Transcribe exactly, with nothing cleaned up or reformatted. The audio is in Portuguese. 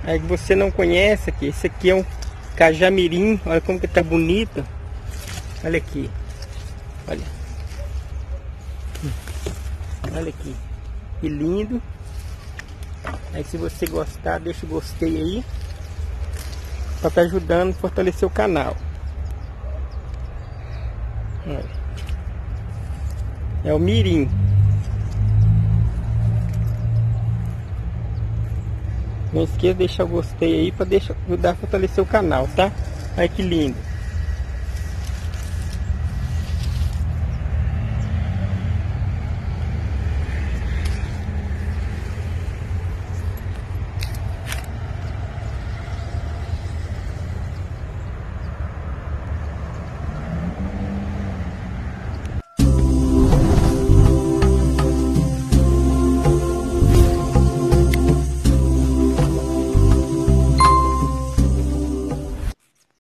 Aí que você não conhece aqui, esse aqui é um cajamirim, olha como que tá bonito. Olha aqui, olha. Olha aqui, que lindo. Aí se você gostar, deixa o gostei aí, para estar ajudando a fortalecer o canal. Olha. É o mirim. Não esqueça de deixar o gostei aí para ajudar a fortalecer o canal, tá? Olha que lindo.